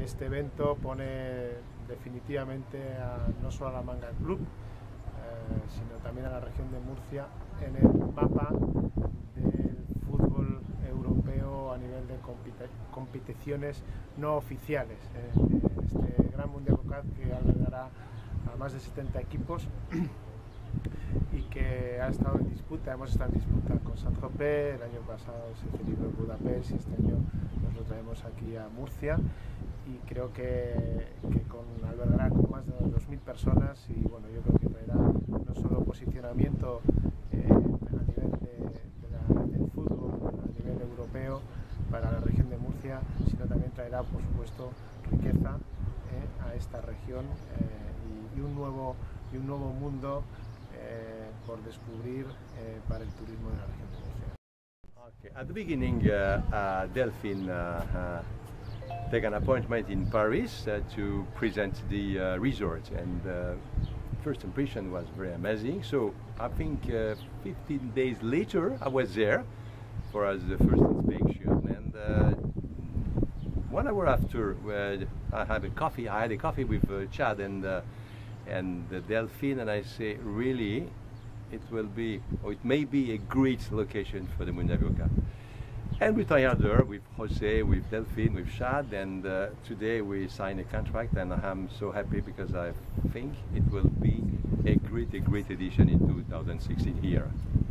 este evento pone definitivamente no solo a la Manga Club, sino también a la región de Murcia en el mapa del fútbol europeo a nivel de competiciones no oficiales. Este gran MundiAvocat que albergará a más de 70 equipos y que ha estado en disputa, hemos estado en disputa con Saint-Tropez, el año pasado se celebró en Budapest y este año nos lo traemos aquí a Murcia, y creo que albergará con más de 2.000 personas, y bueno, yo creo que traerá no solo posicionamiento a nivel del fútbol a nivel europeo para la región de Murcia, sino también traerá, por supuesto, riqueza a esta región y un nuevo mundo por descubrir para el turismo de la región de Murcia. Okay. At the beginning, Delphine take an appointment in Paris to present the resort, and first impression was very amazing. So I think 15 days later I was there for the first inspection, and 1 hour after I had a coffee with Chad and Delphine, and I say really it will be, or it may be, a great location for the MundiAvocat. And we tried there with Jose, with Delphine, with Chad, and today we signed a contract, and I'm so happy because I think it will be a great edition in 2016 here.